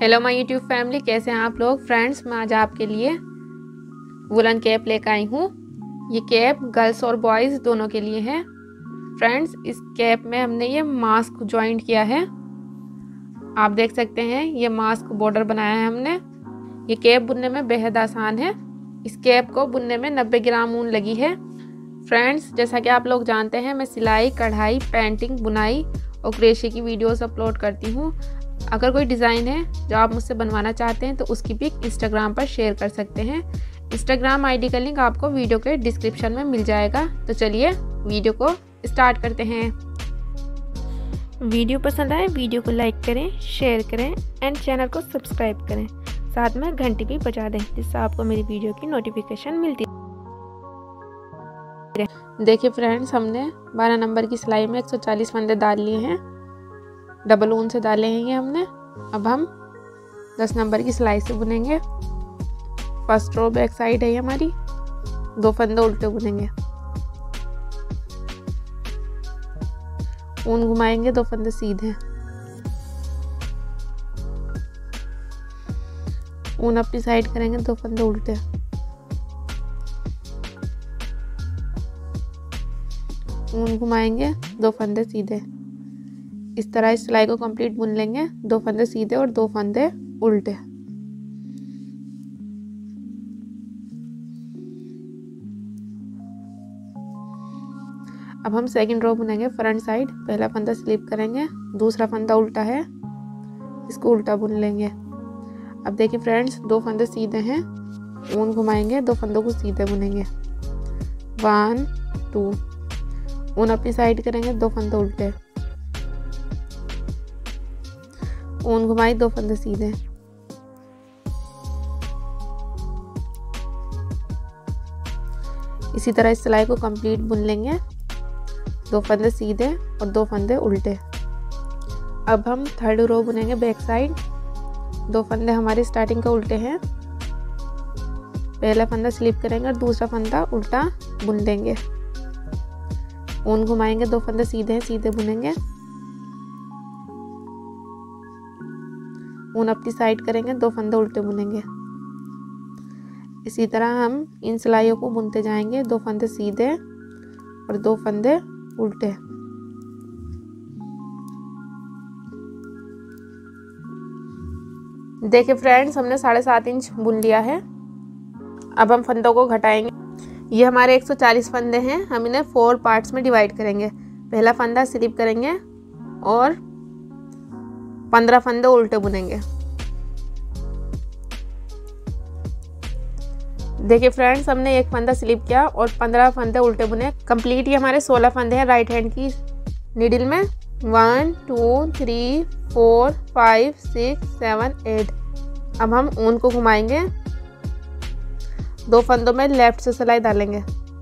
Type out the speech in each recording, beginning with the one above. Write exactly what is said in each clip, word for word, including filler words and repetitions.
Hello my YouTube family, कैसे हैं आप लोग। फ्रेंड्स, मैं आज आपके लिए वुलन कैप लेकर आई हूँ। ये कैप गर्ल्स और बॉयज़ दोनों के लिए है। फ्रेंड्स, इस कैप में हमने ये मास्क जॉइंट किया है। आप देख सकते हैं ये मास्क बॉर्डर बनाया है हमने। ये कैप बुनने में बेहद आसान है। इस कैप को बुनने में नब्बे ग्राम ऊन लगी है। फ्रेंड्स, जैसा कि आप लोग जानते हैं, मैं सिलाई, कढ़ाई, पेंटिंग, बुनाई और क्रोशे की वीडियोस अपलोड करती हूँ। अगर कोई डिज़ाइन है जो आप मुझसे बनवाना चाहते हैं तो उसकी पिक इंस्टाग्राम पर शेयर कर सकते हैं। इंस्टाग्राम आईडी का लिंक आपको वीडियो के डिस्क्रिप्शन में मिल जाएगा। तो चलिए वीडियो को स्टार्ट करते हैं। वीडियो पसंद आए वीडियो को लाइक करें, शेयर करें एंड चैनल को सब्सक्राइब करें। साथ में घंटी भी बजा दें जिससे आपको मेरी वीडियो की नोटिफिकेशन मिलती है। देखिए फ्रेंड्स, हमने बारह नंबर की सिलाई में एक सौ चालीस फंदे डाल लिए हैं। डबल ऊन से डाले हैं ये हमने। अब हम दस नंबर की सिलाई से बुनेंगे। फर्स्ट रो बैक साइड है ये हमारी। दो फंदे उल्टे बुनेंगे, ऊन घुमाएंगे, दो फंदे सीधे, ऊन अपनी साइड करेंगे, दो फंदे उल्टे, ऊन घुमाएंगे, दो फंदे सीधे। इस तरह इस सिलाई को कंप्लीट बुन लेंगे। दो फंदे सीधे और दो फंदे उल्टे। अब हम सेकंड रो बुनेंगे फ्रंट साइड। पहला फंदा स्लिप करेंगे, दूसरा फंदा उल्टा है, इसको उल्टा बुन लेंगे। अब देखिए फ्रेंड्स, दो फंदे सीधे हैं, ऊन घुमाएंगे, दो फंदों को सीधे बुनेंगे। वन टू, ऊन अपनी साइड करेंगे, दो फंदे उल्टे, ऊन घुमाई, दो फंदे सीधे, इसी तरह इस सिलाई को कंप्लीट बुन लेंगे। दो फंदे सीधे और दो फंदे उल्टे। अब हम थर्ड रो बुनेंगे बैक साइड। दो फंदे हमारे स्टार्टिंग का उल्टे हैं। पहला फंदा स्लिप करेंगे और दूसरा फंदा उल्टा बुन देंगे। ऊन घुमाएंगे, दो फंदे सीधे हैं, सीधे बुनेंगे, ऊन अपनी साइड करेंगे, दो फंदे उल्टे बुनेंगे। इसी तरह हम इन सिलाइयों को बुनते जाएंगे। दो फंदे सीधे और दो फंदे उल्टे। देखिए फ्रेंड्स, हमने साढ़े सात इंच बुन लिया है। अब हम फंदों को घटाएंगे। ये हमारे एक सौ चालीस फंदे हैं। हम इन्हें फोर पार्ट्स में डिवाइड करेंगे। पहला फंदा स्लिप करेंगे और पंद्रह फंदे उल्टे बुनेंगे। देखिए फ्रेंड्स, हमने एक फंदा स्लिप किया और पंद्रह फंदे उल्टे बुने। कंप्लीट ये हमारे सोलह फंदे हैं राइट हैंड की नीडल में। One two three four five six seven eight. अब हम ऊन को घुमाएंगे, दो फंदों में लेफ्ट से सिलाई डालेंगे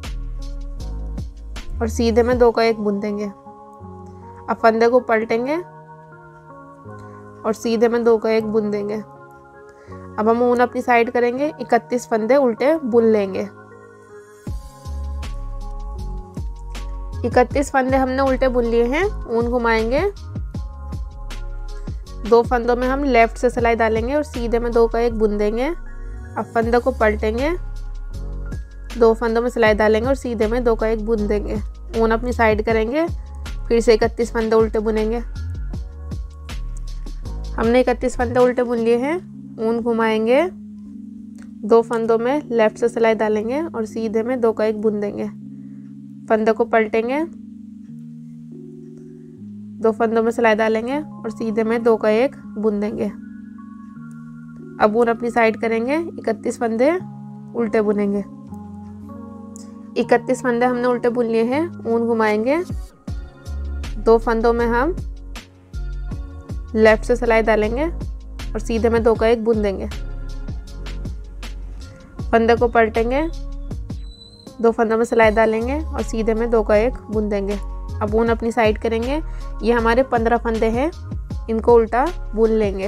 और सीधे में दो का एक बुन देंगे। अब फंदे को पलटेंगे और सीधे में दो का एक बुन देंगे। अब हम ऊन अपनी साइड करेंगे, इकतीस फंदे उल्टे बुन लेंगे। इकतीस फंदे हमने उल्टे बुन लिए हैं। ऊन घुमाएंगे, दो फंदों में हम लेफ्ट से सिलाई डालेंगे और सीधे में दो का एक बुन देंगे। अब फंदे को पलटेंगे, दो फंदों में सिलाई डालेंगे और सीधे में दो का एक बुन देंगे। ऊन अपनी साइड करेंगे, फिर से इकतीस फंदे उल्टे बुनेंगे। हमने इकतीस फंदे उल्टे बुन लिए हैं। ऊन घुमाएंगे, दो फंदों में लेफ्ट से सिलाई डालेंगे और सीधे में दो का एक बुन देंगे। फंदे को पलटेंगे, दो फंदों में सिलाई डालेंगे और सीधे में दो का एक बुन देंगे। अब ऊन अपनी साइड करेंगे, इकतीस फंदे उल्टे बुनेंगे। इकतीस फंदे हमने उल्टे बुन लिए हैं। ऊन घुमाएंगे, दो फंदों में हम लेफ्ट से सिलाई डालेंगे और सीधे में दो का एक बुन देंगे। फंदे को पलटेंगे, दो फंदों में सिलाई डालेंगे और सीधे में दो का एक बुन देंगे। अब ऊन अपनी साइड करेंगे। ये हमारे पंद्रह फंदे हैं, इनको उल्टा बुन लेंगे।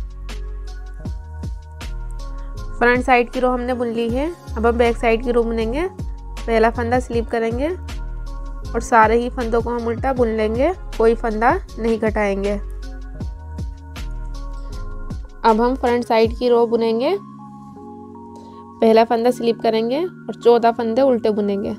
फ्रंट साइड की रो हमने बुन ली है। अब हम बैक साइड की रो बुनेंगे। पहला फंदा स्लिप करेंगे और सारे ही फंदों को हम उल्टा बुन लेंगे, कोई फंदा नहीं घटाएंगे। अब हम फ्रंट साइड की रो बुनेंगे। पहला फंदा स्लिप करेंगे और चौदह फंदे उल्टे बुनेंगे।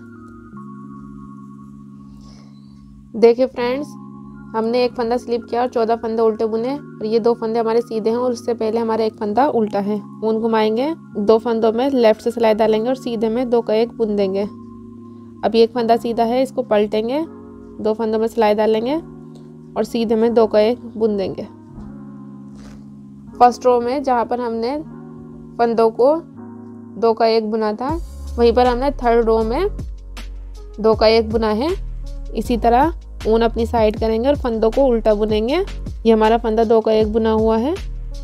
देखिए फ्रेंड्स, हमने एक फंदा स्लिप किया और चौदह फंदे उल्टे बुने और ये दो फंदे हमारे सीधे हैं और उससे पहले हमारा एक फंदा उल्टा है। ऊन घुमाएंगे, दो फंदों में लेफ्ट से सिलाई डालेंगे और सीधे में दो का एक बुन देंगे। अभी एक फंदा सीधा है, इसको पलटेंगे, दो फंदों में सिलाई डालेंगे और सीधे में दो का एक बुन देंगे। फर्स्ट रो में जहाँ पर हमने फंदों को दो का एक बुना था, वहीं पर हमने थर्ड रो में दो का एक बुना है। इसी तरह ऊन अपनी साइड करेंगे और फंदों को उल्टा बुनेंगे। ये हमारा फंदा दो का एक बुना हुआ है।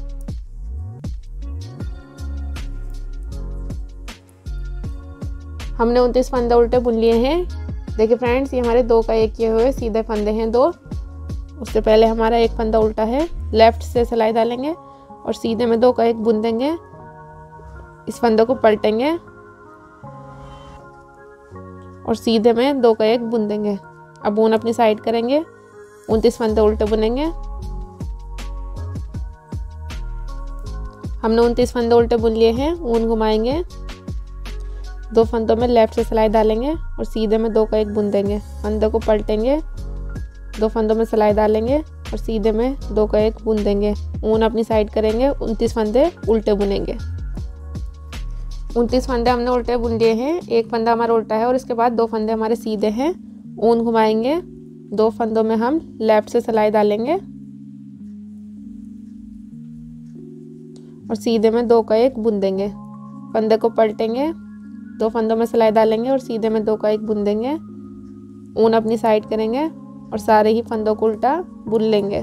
हमने उनतीस फंदे उल्टे बुन लिए हैं। देखिए फ्रेंड्स, ये हमारे दो का एक किए हुए सीधे फंदे हैं दो। उससे पहले हमारा एक फंदा उल्टा है, लेफ्ट से सिलाई डालेंगे और सीधे में दो का एक बुन देंगे। इस फंदे को पलटेंगे और सीधे में दो का एक बुन देंगे। अब ऊन अपनी साइड करेंगे, उनतीस फंदे उल्टे बुनेंगे। हमने उनतीस फंदे उल्टे बुन लिए हैं। ऊन घुमाएंगे, दो फंदों में लेफ्ट से सिलाई डालेंगे और सीधे में दो का एक बुन देंगे। फंदे को पलटेंगे, दो फंदों में सिलाई डालेंगे और सीधे में दो का एक बुन देंगे। ऊन अपनी साइड करेंगे, उनतीस फंदे उल्टे बुनेंगे। उनतीस फंदे हमने उल्टे बुन लिए हैं। एक फंदा हमारा उल्टा है और इसके बाद दो फंदे हमारे सीधे हैं। ऊन घुमाएंगे, दो फंदों में हम लेफ्ट से सिलाई डालेंगे और सीधे में दो का एक बुन देंगे। फंदे को पलटेंगे, दो फंदों में सिलाई डालेंगे और सीधे में दो का एक बुन देंगे। ऊन अपनी साइड करेंगे और सारे ही फंदों को उल्टा बुन लेंगे।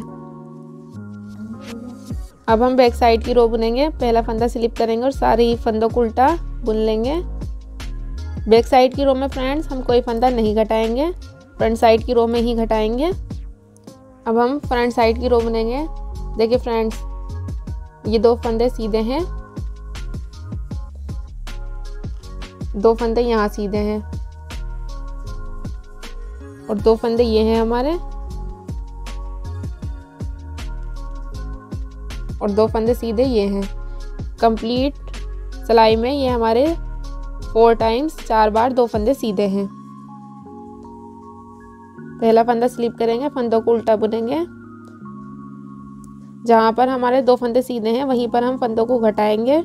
अब हम बैक साइड की रो बुनेंगे। पहला फंदा स्लिप करेंगे और सारे ही फंदों को उल्टा बुन लेंगे। बैक साइड की रो में फ्रेंड्स हम कोई फंदा नहीं घटाएंगे, फ्रंट साइड की रो में ही घटाएंगे। अब हम फ्रंट साइड की रो बुनेंगे। देखिए फ्रेंड्स, ये दो फंदे सीधे हैं, दो फंदे यहाँ सीधे हैं और दो फंदे ये हैं हमारे और दो फंदे सीधे ये हैं। कंप्लीट सिलाई में ये हमारे फोर टाइम्स चार बार दो फंदे सीधे हैं। पहला फंदा स्लिप करेंगे, फंदों को उल्टा बुनेंगे। जहाँ पर हमारे दो फंदे सीधे हैं वहीं पर हम फंदों को घटाएंगे।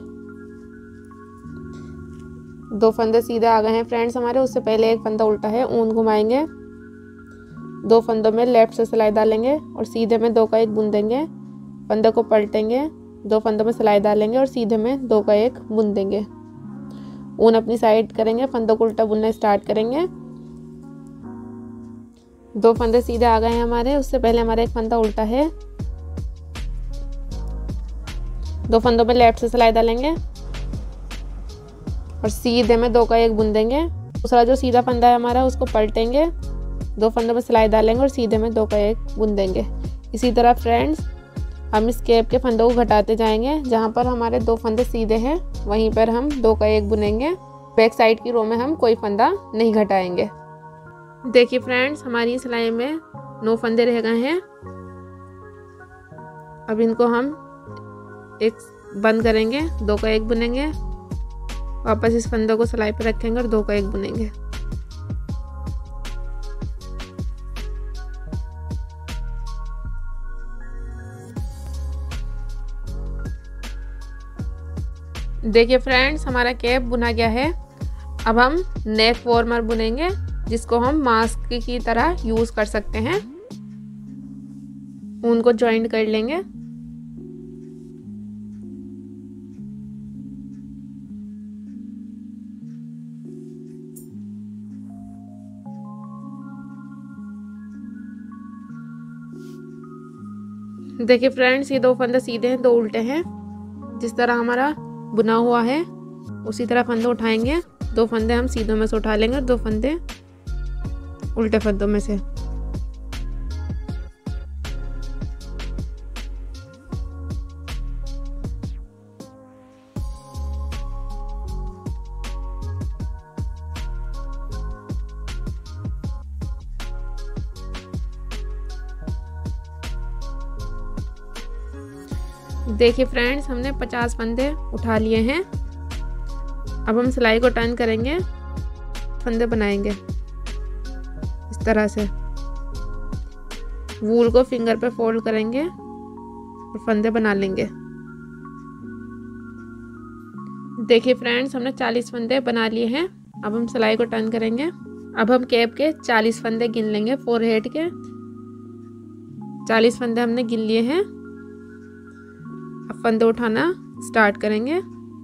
दो फंदे सीधे आ गए हैं फ्रेंड्स हमारे। उससे पहले एक फंदा उल्टा है। ऊन घुमाएंगे, दो फंदों में लेफ्ट से सिलाई डालेंगे और सीधे में दो का एक बुन देंगे। फंदे को पलटेंगे, दो फंदों में सिलाई डालेंगे और सीधे में दो का एक बुन देंगे। ऊन अपनी साइड करेंगे, फंदों को उल्टा बुनना स्टार्ट करेंगे। दो फंदे सीधे आ गए हैं हमारे। उससे पहले हमारा एक फंदा उल्टा है। दो फंदों में लेफ्ट से सिलाई डालेंगे और सीधे में दो का एक बुन देंगे। दूसरा जो सीधा फंदा है हमारा उसको पलटेंगे, दो फंदों में सिलाई डालेंगे और सीधे में दो का एक बुन देंगे। इसी तरह फ्रेंड्स हम इस कैप के फंदों को घटाते जाएंगे। जहाँ पर हमारे दो फंदे सीधे हैं वहीं पर हम दो का एक बुनेंगे। बैक साइड की रो में हम कोई फंदा नहीं घटाएंगे। देखिए फ्रेंड्स, हमारी सिलाई में नौ फंदे रह गए हैं। अब इनको हम एक बंद करेंगे, दो का एक बुनेंगे, वापस इस फंदों को सिलाई पर रखेंगे और दो का एक बुनेंगे। देखिए फ्रेंड्स, हमारा कैप बुना गया है। अब हम नेक वार्मर बुनेंगे, जिसको हम मास्क की तरह यूज कर सकते हैं। ऊन को जॉइंट कर लेंगे। देखिए फ्रेंड्स, ये दो फंदे सीधे हैं, दो उल्टे हैं। जिस तरह हमारा बुना हुआ है उसी तरह फंदे उठाएंगे। दो फंदे हम सीधों में से उठा लेंगे और दो फंदे उल्टे फंदों में से। देखिए फ्रेंड्स, हमने पचास फंदे उठा लिए हैं। अब हम सिलाई को टर्न करेंगे, फंदे बनाएंगे इस तरह से। वूल को फिंगर पे फोल्ड करेंगे और फंदे बना लेंगे। देखिए फ्रेंड्स, हमने चालीस फंदे बना लिए हैं। अब हम सिलाई को टर्न करेंगे। अब हम कैप के चालीस फंदे गिन लेंगे, फोर हेड के चालीस फंदे हमने गिन लिए हैं। अब फंदे उठाना स्टार्ट करेंगे।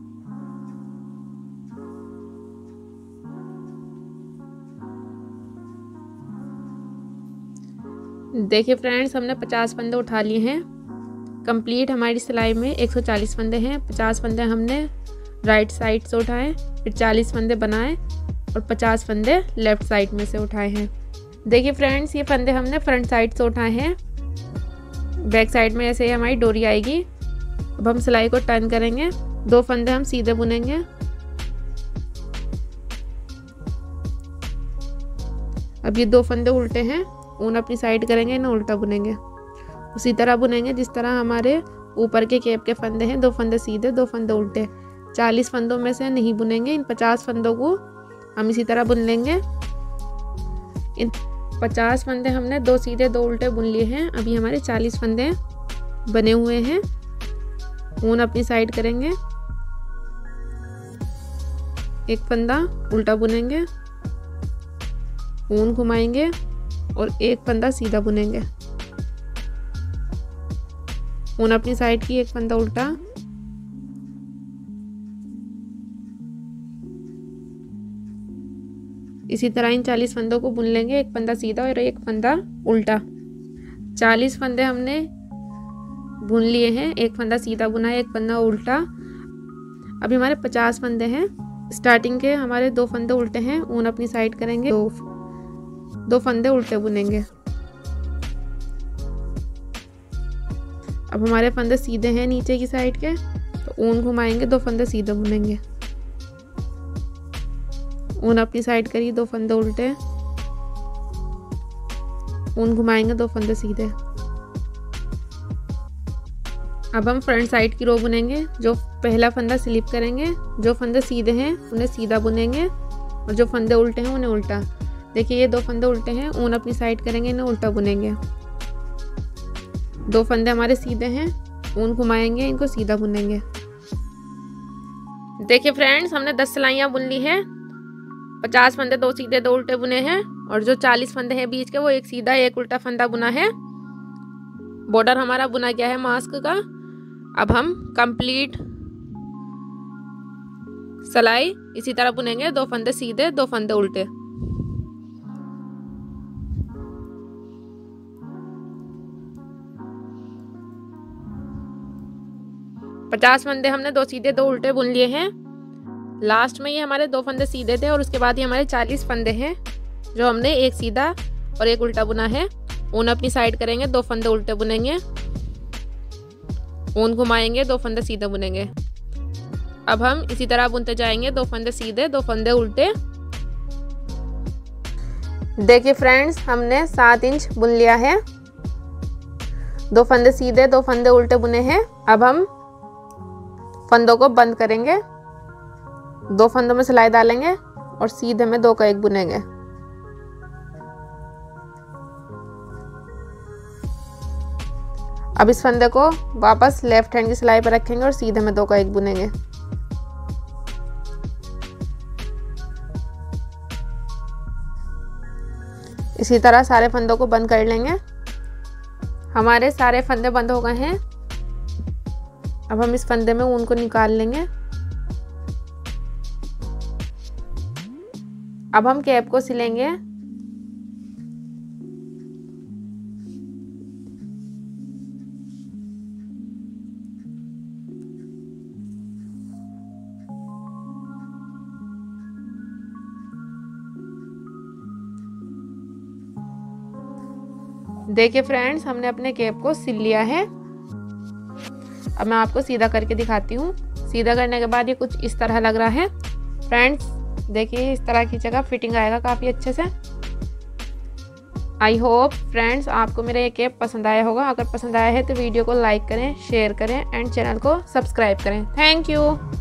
देखिए फ्रेंड्स, हमने पचास फंदे उठा लिए हैं। कंप्लीट हमारी सिलाई में एक सौ चालीस फंदे हैं। पचास फंदे हमने राइट साइड से उठाए, फिर चालीस फंदे बनाए और पचास फंदे लेफ्ट साइड में से उठाए हैं। देखिए फ्रेंड्स, ये फंदे हमने फ्रंट साइड से उठाए हैं। बैक साइड में ऐसे ही हमारी डोरी आएगी। अब हम सिलाई को टर्न करेंगे। दो फंदे हम सीधे बुनेंगे। अब ये दो फंदे उल्टे हैं, ऊन अपनी साइड करेंगे, इन्हें उल्टा बुनेंगे। उसी तरह बुनेंगे जिस तरह हमारे ऊपर के कैप के फंदे हैं। दो फंदे सीधे, दो फंदे उल्टे। चालीस फंदों में से नहीं बुनेंगे, इन पचास फंदों को हम इसी तरह बुन लेंगे। इन पचास फंदे हमने दो सीधे दो उल्टे बुन लिए हैं। अभी हमारे चालीस फंदे बने हुए हैं। ऊन अपनी साइड करेंगे, एक फंदा उल्टा बुनेंगे, ऊन घुमाएंगे और एक फंदा सीधा बुनेंगे। ऊन अपनी साइड की, एक फंदा उल्टा। इसी तरह इन चालीस फंदों को बुन लेंगे, एक फंदा सीधा और एक फंदा उल्टा। चालीस फंदे हमने बुन लिए हैं, एक फंदा सीधा बुना है, एक फंदा उल्टा। अभी हमारे पचास फंदे हैं। स्टार्टिंग के हमारे दो फंदे उल्टे हैं, ऊन अपनी साइड करेंगे, दो दो फंदे उल्टे बुनेंगे। अब हमारे फंदे सीधे हैं नीचे की साइड के, तो ऊन घुमाएंगे, दो फंदे सीधे बुनेंगे। ऊन अपनी साइड करिए, दो फंदे उल्टे, ऊन घुमाएंगे, दो फंदे सीधे। अब हम फ्रंट साइड की रो बुनेंगे। जो पहला फंदा स्लिप करेंगे, जो फंदे सीधे हैं उन्हें सीधा बुनेंगे और जो फंदे उल्टे हैं उन्हें उल्टा। देखिए, ये दो फंदे उल्टे हैं, ऊन अपनी साइड करेंगे, इन्हें उल्टा बुनेंगे। दो फंदे हमारे सीधे हैं, ऊन घुमाएंगे, इनको सीधा बुनेंगे। देखिए फ्रेंड्स, हमने दस सिलाइयाँ बुन ली हैं। पचास फंदे दो सीधे दो उल्टे बुने हैं और जो चालीस फंदे हैं बीच के, वो एक सीधा एक उल्टा फंदा बुना है। बॉर्डर हमारा बुना गया है मास्क का। अब हम कंप्लीट सिलाई इसी तरह बुनेंगे, दो फंदे सीधे दो फंदे उल्टे। पचास फंदे हमने दो सीधे दो उल्टे बुन लिए हैं। लास्ट में ये हमारे दो फंदे सीधे थे और उसके बाद ये हमारे चालीस फंदे हैं जो हमने एक सीधा और एक उल्टा बुना है। ऊन अपनी साइड करेंगे, दो फंदे उल्टे बुनेंगे, ऊन घुमाएंगे, दो फंदे सीधे बुनेंगे। अब हम इसी तरह बुनते जाएंगे, दो फंदे सीधे दो फंदे उल्टे। देखिए फ्रेंड्स, हमने सात इंच बुन लिया है। दो फंदे सीधे दो फंदे उल्टे बुने हैं। अब हम फंदों को बंद करेंगे, दो फंदों में सिलाई डालेंगे और सीधे में दो का एक बुनेंगे। अब इस फंदे को वापस लेफ्ट हैंड की सिलाई पर रखेंगे और सीधे में दो का एक बुनेंगे। इसी तरह सारे फंदों को बंद कर लेंगे। हमारे सारे फंदे बंद हो गए हैं। अब हम इस फंदे में ऊन को निकाल लेंगे। अब हम कैप को सिलेंगे। देखिए फ्रेंड्स, हमने अपने कैप को सिल लिया है। अब मैं आपको सीधा करके दिखाती हूँ। सीधा करने के बाद ये कुछ इस तरह लग रहा है। फ्रेंड्स देखिए, इस तरह की जगह फिटिंग आएगा काफ़ी अच्छे से। आई होप फ्रेंड्स आपको मेरा ये कैप पसंद आया होगा। अगर पसंद आया है तो वीडियो को लाइक करें, शेयर करें एंड चैनल को सब्सक्राइब करें। Thank you.